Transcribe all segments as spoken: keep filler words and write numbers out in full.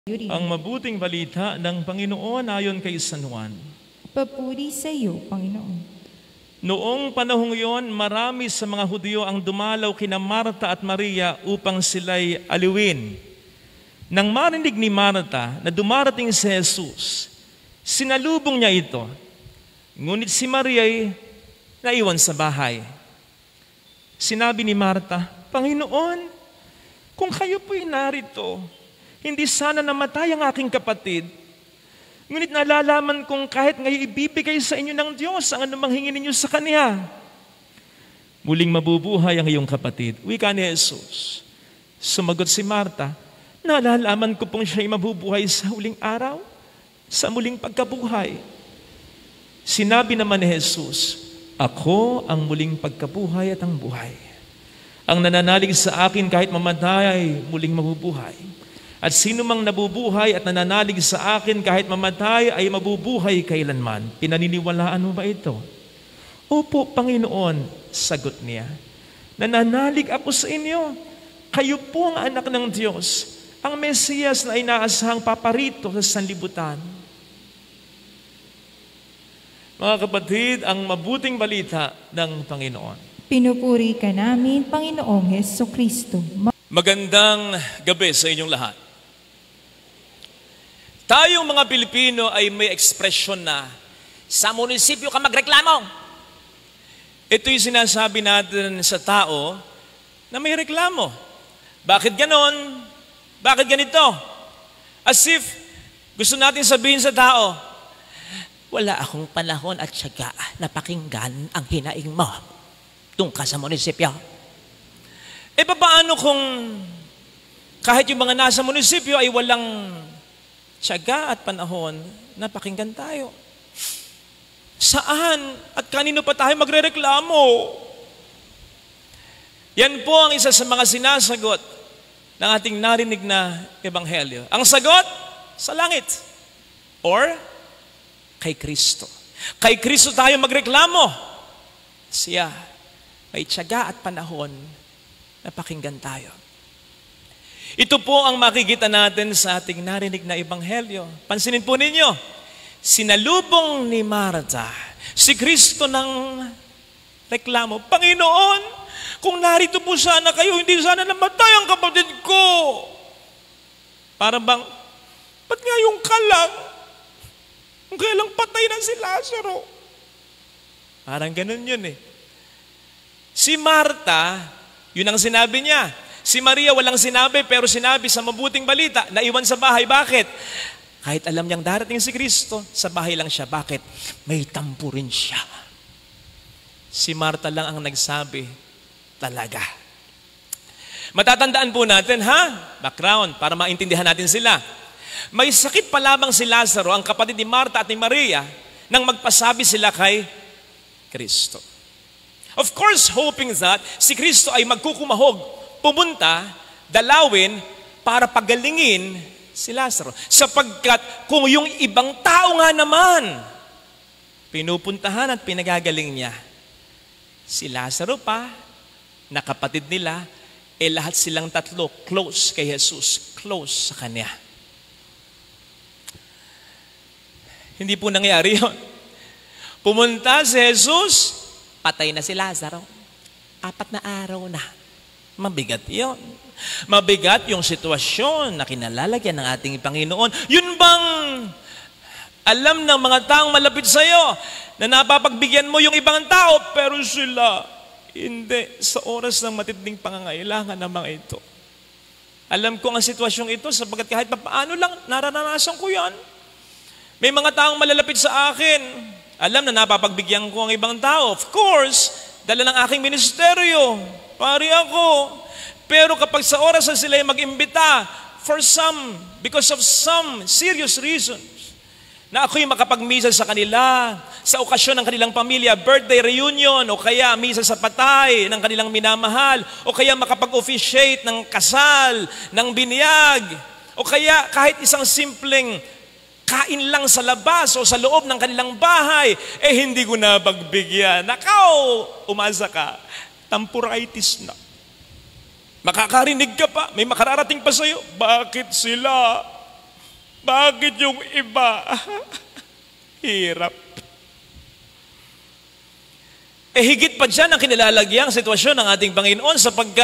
Ang mabuting balita ng Panginoon ayon kay San Juan. Papuri sa iyo, Panginoon. Noong panahong iyon, marami sa mga Hudyo ang dumalaw kina Marta at Maria upang sila'y aliwin. Nang marinig ni Marta na dumarating si Jesus, sinalubong niya ito. Ngunit si Maria ay naiwan sa bahay. Sinabi ni Marta, Panginoon, kung kayo po'y narito, hindi sana namatay ang aking kapatid. Ngunit nalalaman kong kahit ngayon ibibigay sa inyo ng Diyos ang anumang hingin ninyo sa Kanya. Muling mabubuhay ang iyong kapatid. Wika ni Jesus. Sumagot si Marta, nalalaman ko pong siya'y mabubuhay sa huling araw, sa muling pagkabuhay. Sinabi naman ni Jesus, ako ang muling pagkabuhay at ang buhay. Ang nananalig sa akin kahit mamatay ay muling mabubuhay. At sino mang nabubuhay at nananalig sa akin kahit mamatay ay mabubuhay kailanman. Pinaniniwalaan mo ba ito? Opo, Panginoon, sagot niya. Nananalig ako sa inyo. Kayo po ang anak ng Diyos, ang Mesiyas na inaasahang paparito sa sanlibutan. Mga kapatid, ang mabuting balita ng Panginoon. Pinupuri ka namin, Panginoong Hesukristo. Magandang gabi sa inyong lahat. Tayong mga Pilipino ay may ekspresyon na sa munisipyo ka magreklamo. Ito yung sinasabi natin sa tao na may reklamo. Bakit ganon? Bakit ganito? As if gusto natin sabihin sa tao, wala akong panahon at syaga na pakinggan ang hinaing mo tungkol sa munisipyo. E paano kung kahit yung mga nasa munisipyo ay walang tiyaga at panahon na pakinggan tayo? Saan at kanino pa tayo magrereklamo? Yan po ang isa sa mga sinasagot ng ating narinig na ebanghelyo. Ang sagot, sa langit or kay Kristo. Kay Kristo tayo magreklamo. Siya may tiyaga at panahon na pakinggan tayo. Ito po ang makikita natin sa ating narinig na ebanghelyo. Pansinin po ninyo, sinalubong ni Marta si Kristo ng reklamo, Panginoon, kung narito po sana kayo, hindi sana namatay ang kapatid ko. Para bang, ba't ngayon ka lang? Kung kailang patay na si Lazaro. Parang ganun yun eh. Si Marta, yun ang sinabi niya. Si Maria walang sinabi, pero sinabi sa mabuting balita, naiwan sa bahay. Bakit? Kahit alam niyang darating si Kristo, sa bahay lang siya. Bakit? May tampo rin siya. Si Marta lang ang nagsabi, talaga. Matatandaan po natin, ha? Background, para maintindihan natin sila. May sakit pa lamang si Lazaro, ang kapatid ni Marta at ni Maria, nang magpasabi sila kay Kristo. Of course, hoping that si Kristo ay magkukumahog, pumunta, dalawin, para pagalingin si Lazaro. Sapagkat kung yung ibang tao nga naman, pinupuntahan at pinagagaling niya, si Lazaro pa, na kapatid nila, eh lahat silang tatlo, close kay Jesus, close sa Kanya. Hindi po nangyari yun. Pumunta si Jesus, patay na si Lazaro. Apat na araw na. Mabigat yun. Mabigat yung sitwasyon na kinalalagyan ng ating Panginoon. Yun bang alam ng mga taong malapit sa iyo na napapagbigyan mo yung ibang tao, pero sila hindi sa oras ng matinding pangangailangan ng mga ito. Alam ko ang sitwasyong ito sapagkat kahit paano lang naranasan ko yan. May mga taong malalapit sa akin, alam na napapagbigyan ko ang ibang tao. Of course, dala ng aking ministeryo, pari ako. Pero kapag sa oras na sila ay mag-imbita, for some, because of some serious reasons, na ako'y makapag-misa sa kanila, sa okasyon ng kanilang pamilya, birthday reunion, o kaya misa sa patay ng kanilang minamahal, o kaya makapag-officiate ng kasal, ng binyag, o kaya kahit isang simpleng kain lang sa labas o sa loob ng kanilang bahay, eh hindi ko na pagbigyan. Nakaw, umasa ka, tampuritis na. Makakarinig ka pa, may makararating pa sa'yo, bakit sila? Bakit yung iba hirap? Eh higit pa dyan ang kinilalagyang sitwasyon ng ating Panginoon sapagkat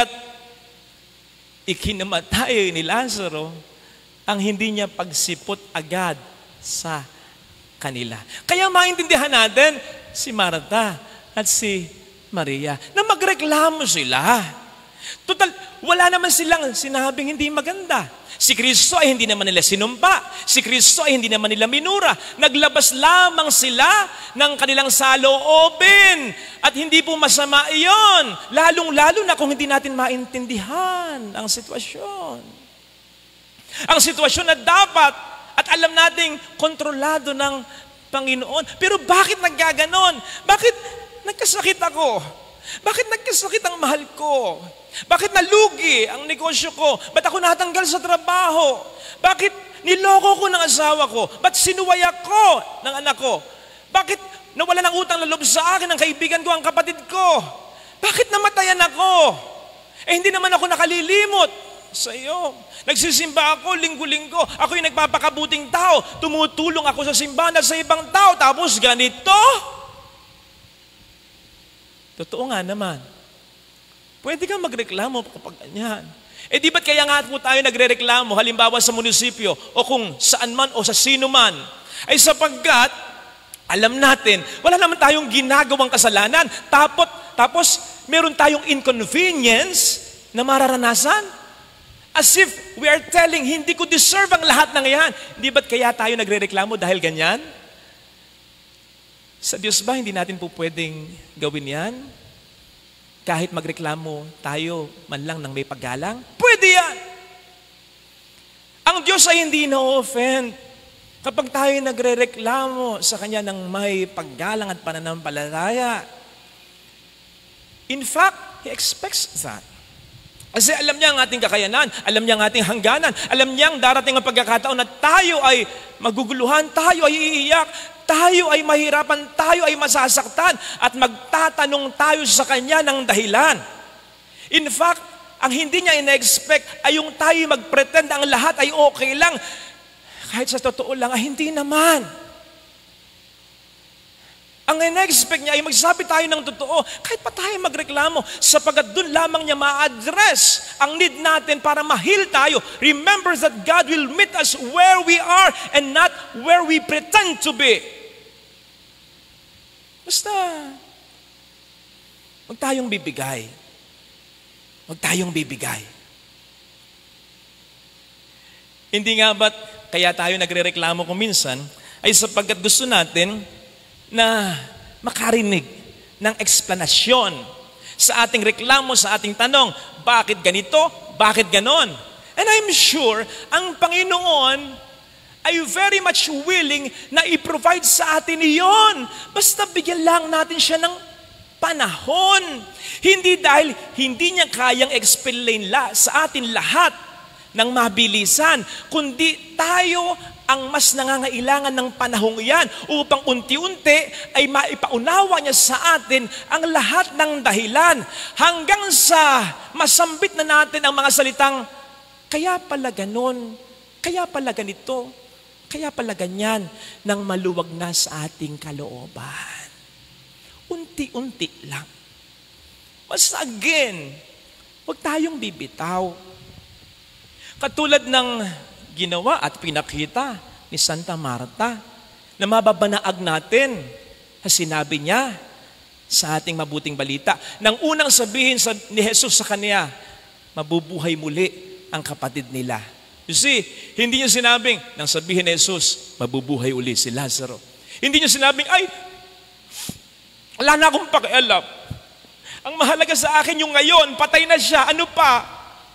ikinamatay ni Lazaro ang hindi niya pagsipot agad sa kanila. Kaya maintindihan natin si Marta at si Maria na magreklamo sila. Total, wala naman silang sinabing hindi maganda. Si Kristo ay hindi naman nila sinumpa. Si Kristo ay hindi naman nila minura. Naglabas lamang sila ng kanilang saloobin. At hindi po masama iyon. Lalong-lalo na kung hindi natin maintindihan ang sitwasyon. Ang sitwasyon na dapat at alam nating kontrolado ng Panginoon. Pero bakit naggaganon? Bakit nagkasakit ako? Bakit nagkasakit ang mahal ko? Bakit nalugi ang negosyo ko? Ba't ako natanggal sa trabaho? Bakit niloko ko ng asawa ko? Ba't sinuway ako ng anak ko? Bakit nawala ng utang na loob sa akin ang kaibigan ko, ang kapatid ko? Bakit namatayan ako? Eh hindi naman ako nakalilimot sa iyo. Nagsisimba ako linggo-linggo. Ako yung nagpapakabuting tao. Tumutulong ako sa simbahan at sa ibang tao. Tapos ganito? Totoo nga naman. Pwede kang magreklamo kapag ganyan. Eh di ba't kaya nga po tayo nagre-reklamo, halimbawa sa munisipyo, o kung saan man o sa sino man, ay sapagkat, alam natin, wala naman tayong ginagawang kasalanan, tapos, tapos meron tayong inconvenience na mararanasan. As if we are telling, hindi ko deserve ang lahat ng yan. Di ba't kaya tayo nagre-reklamo dahil ganyan? Sa Diyos ba, hindi natin po pwedeng gawin yan? Kahit magreklamo tayo man lang ng may paggalang? Pwede yan! Ang Diyos ay hindi na-offend kapag tayo nagre-reklamo sa Kanya ng may paggalang at pananampalataya. In fact, He expects that. Kasi alam niya ang ating kakayanan, alam niya ang ating hangganan, alam niya ang darating ang pagkakataon na tayo ay maguguluhan, tayo ay iiyak, tayo ay mahirapan, tayo ay masasaktan at magtatanong tayo sa Kanya ng dahilan. In fact, ang hindi niya ina-expect ay yung tayo mag-pretend ang lahat ay okay lang. Kahit sa totoo lang, ay hindi naman. Ang ina-expect niya ay magsabi tayo ng totoo, kahit pa tayo magreklamo, sapagat doon lamang niya ma-address ang need natin para ma-heal tayo. Remember that God will meet us where we are and not where we pretend to be. Basta, huwag tayong bibigay. Huwag tayong bibigay. Hindi nga ba't kaya tayo nagre-reklamo kung minsan, ay sapagkat gusto natin na makarinig ng eksplanasyon sa ating reklamo, sa ating tanong, bakit ganito, bakit ganon? And I'm sure, ang Panginoon ay very much willing na i-provide sa atin iyon. Basta bigyan lang natin siya ng panahon. Hindi dahil hindi niya kayang explain la sa atin lahat ng mabilisan, kundi tayo ang mas nangangailangan ng panahong iyan upang unti-unti ay maipaunawa niya sa atin ang lahat ng dahilan hanggang sa masambit na natin ang mga salitang, kaya pala ganon, kaya pala ganito, kaya pala ganyan, nang maluwag na sa ating kalooban. Unti-unti lang. Mas again, huwag tayong bibitaw. Katulad ng ginawa at pinakita ni Santa Marta na mababanaag natin na sinabi niya sa ating mabuting balita. Nang unang sabihin sa, ni Jesus sa kanya, mabubuhay muli ang kapatid nila. You see, hindi niya sinabing, nang sabihin ni Jesus, mabubuhay uli si Lazaro. Hindi niya sinabing, ay, wala na akong pakialam. Ang mahalaga sa akin yung ngayon, patay na siya, ano pa?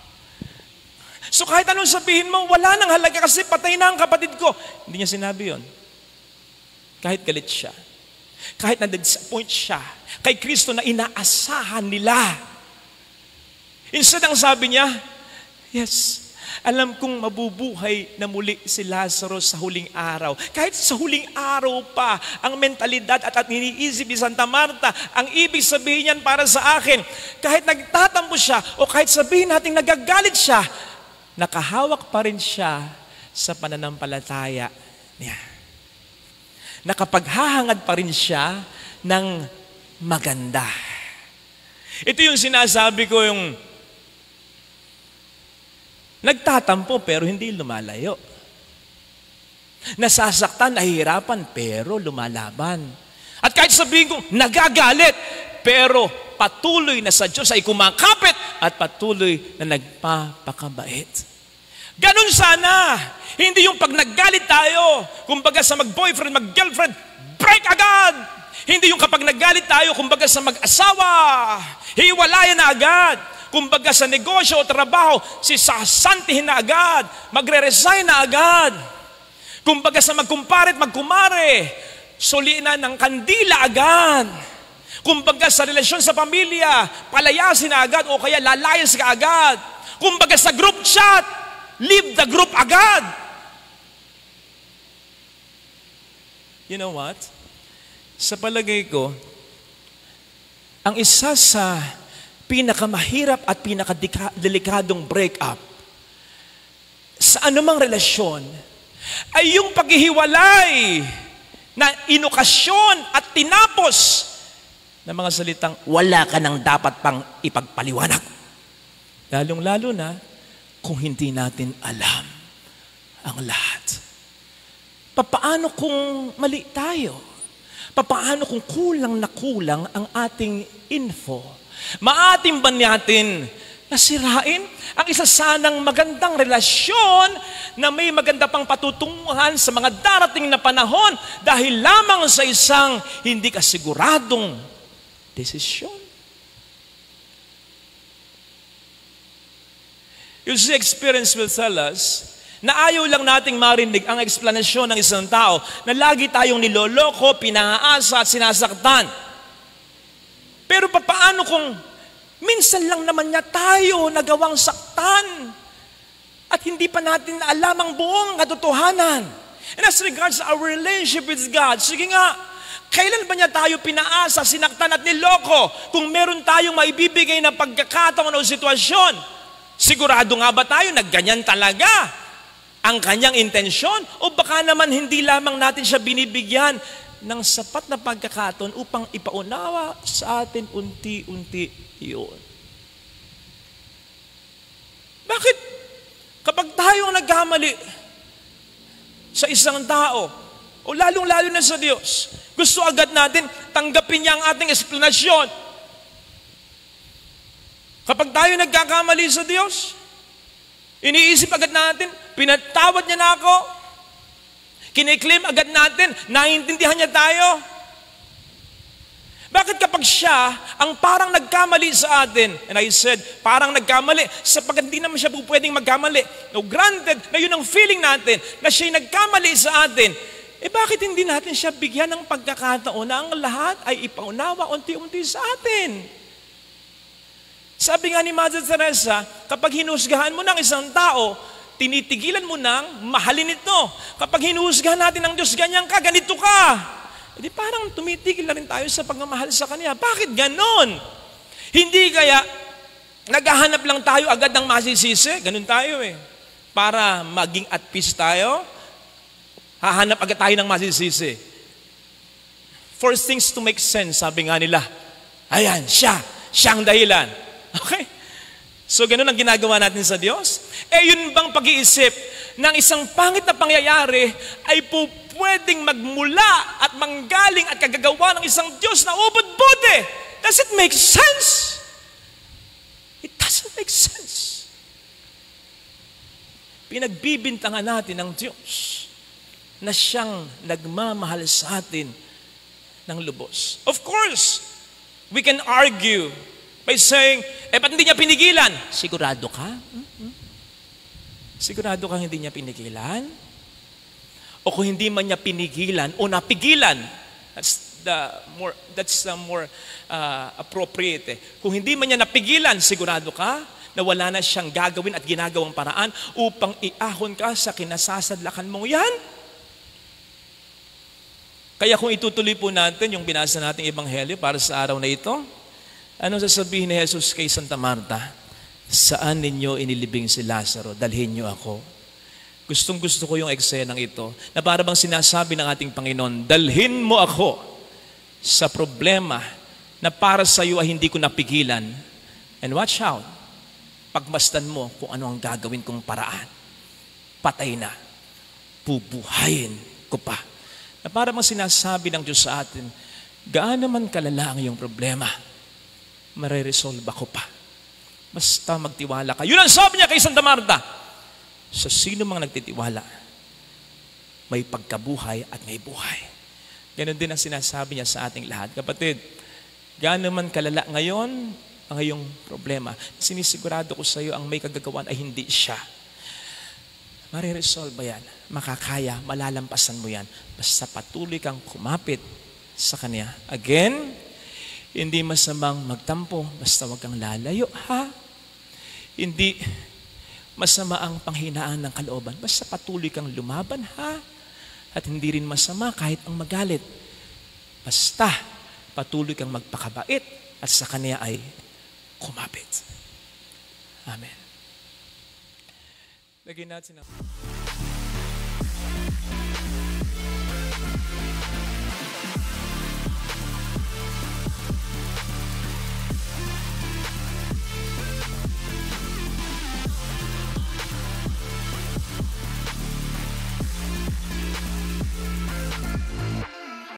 So kahit anong sabihin mo, wala nang halaga kasi patay na ang kapatid ko. Hindi niya sinabi yon. Kahit galit siya. Kahit na-disappoint siya. Kay Kristo na inaasahan nila. Instead ang sabi niya, yes, alam kong mabubuhay na muli si Lazaro sa huling araw. Kahit sa huling araw pa, ang mentalidad at at iniisip ni Santa Marta, ang ibig sabihin niyan para sa akin, kahit nagtatampo siya o kahit sabihin natin nagagalit siya, nakahawak pa rin siya sa pananampalataya niya. Nakapaghahangad pa rin siya ng maganda. Ito yung sinasabi ko, yung nagtatampo pero hindi lumalayo. Nasasaktan, nahihirapan pero lumalaban. At kahit sabihin ko, nagagalit, pero patuloy na sa Diyos ay kumakapit at patuloy na nagpapakabait. Ganun sana. Hindi yung pag naggalit tayo, kumbaga sa mag-boyfriend, mag-girlfriend, break agad. Hindi yung kapag naggalit tayo, kumbaga sa mag-asawa, hiwalayan na agad. Kumbaga sa negosyo o trabaho, sisasantihin na agad, magre-resign na agad. Kumbaga sa magkumparet, magkumare, sulinan ng kandila agad. Kumbaga sa relasyon sa pamilya, palayasin na agad o kaya lalayas ka agad. Kumbaga sa group chat, leave the group agad. You know what? Sa palagay ko, ang isa sa pinakamahirap at pinakadelikadong breakup sa anumang relasyon ay yung paghihiwalay na inokasyon at tinapos ng mga salitang wala ka nang dapat pang ipagpaliwanag. Lalong-lalo na kung hindi natin alam ang lahat. Papaano kung mali tayo? Papaano kung kulang na kulang ang ating info? Maatim ba natin nasirain ang isa sanang magandang relasyon na may maganda pang patutunguhan sa mga darating na panahon dahil lamang sa isang hindi kasiguradong desisyon? You see, experience will tell us na ayaw lang nating marinig ang eksplanasyon ng isang tao na lagi tayong niloloko, pinaasa at sinasaktan. Pero papaano kung minsan lang naman niya tayo nagawang saktan at hindi pa natin alam ang buong katotohanan? And as regards our relationship with God, sige nga, kailan ba niya tayo pinaasa, sinaktan at niloko kung meron tayong maibibigay na pagkakataon o sitwasyon? Sigurado nga ba tayo na ganyan talaga ang kanyang intensyon? O baka naman hindi lamang natin siya binibigyan ng sapat na pagkakataon upang ipaunawa sa atin unti-unti yun? Bakit kapag tayo ang nagkamali sa isang tao, o lalong-lalo na sa Diyos, gusto agad natin tanggapin niya ang ating eksplanasyon? Kapag tayo nagkakamali sa Diyos, iniisip agad natin, pinatawad niya na ako. Kiniklaim agad natin, naiintindihan niya tayo. Bakit kapag siya ang parang nagkamali sa atin, and I said, parang nagkamali, sapagkat hindi naman siya pwedeng magkamali. No, granted na yun ang feeling natin, na siya'y nagkamali sa atin, eh bakit hindi natin siya bigyan ng pagkakataon na ang lahat ay ipaunawa unti-unti sa atin? Sabi nga ni Mother Teresa, kapag hinusgahan mo ng isang tao, tinitigilan mo nang mahalin ito. Kapag hinusgahan natin ng Diyos, ganyan ka, ganito ka. E di parang tumitigil na rin tayo sa pagmamahal sa Kanya. Bakit ganon? Hindi kaya naghahanap lang tayo agad ng masisisi? Ganon tayo eh. Para maging at peace tayo, hahanap agad tayo ng masisisi. For things to make sense, sabi nga nila, ayan, siya, siyang dahilan. Okay? So, ganun ang ginagawa natin sa Diyos. Eh, yun bang pag-iisip ng isang pangit na pangyayari ay po pwedeng magmula at manggaling at kagagawa ng isang Diyos na ubod-bude? Does it make sense? It doesn't make sense. Pinagbibintangan natin ng Diyos na siyang nagmamahal sa atin ng lubos. Of course, we can argue by saying, eh, ba't hindi niya pinigilan? Sigurado ka? Mm-hmm. Sigurado ka hindi niya pinigilan? O kung hindi man niya pinigilan o napigilan, that's the more, that's the more uh, appropriate. Eh. Kung hindi man niya napigilan, sigurado ka na wala na siyang gagawin at ginagawang paraan upang iahon ka sa kinasasadlakan mo yan? Kaya kung itutuloy po natin yung binasa nating ebanghelyo para sa araw na ito, ano sasabihin ni Jesus kay Santa Marta? Saan ninyo inilibing si Lazaro? Dalhin niyo ako. Gustong gusto ko yung eksenang ito na para bang sinasabi ng ating Panginoon, dalhin mo ako sa problema na para sa iyo ay hindi ko napigilan. And watch out, pagmasdan mo kung ano ang gagawin kong paraan. Patay na, bubuhayin ko pa. Na para bang sinasabi ng Diyos sa atin, gaano man kalala ang iyong problema, mareresolve ko pa. Basta magtiwala ka. Yun ang sabi niya kay Santa Marta. Sa sino mang nagtitiwala, may pagkabuhay at may buhay. Ganon din ang sinasabi niya sa ating lahat. Kapatid, gaano man kalala ngayon ang iyong problema, sinisigurado ko sa iyo ang may kagagawan ay hindi siya. Mariresolve yan, makakaya, malalampasan mo yan. Basta patuloy kang kumapit sa Kanya. Again, hindi masamang magtampo, basta wag kang lalayo, ha? Hindi masama ang panghinaan ng kalooban, basta patuloy kang lumaban, ha? At hindi rin masama kahit ang magalit. Basta patuloy kang magpakabait at sa Kanya ay kumapit. Amen. Lagyan natin ang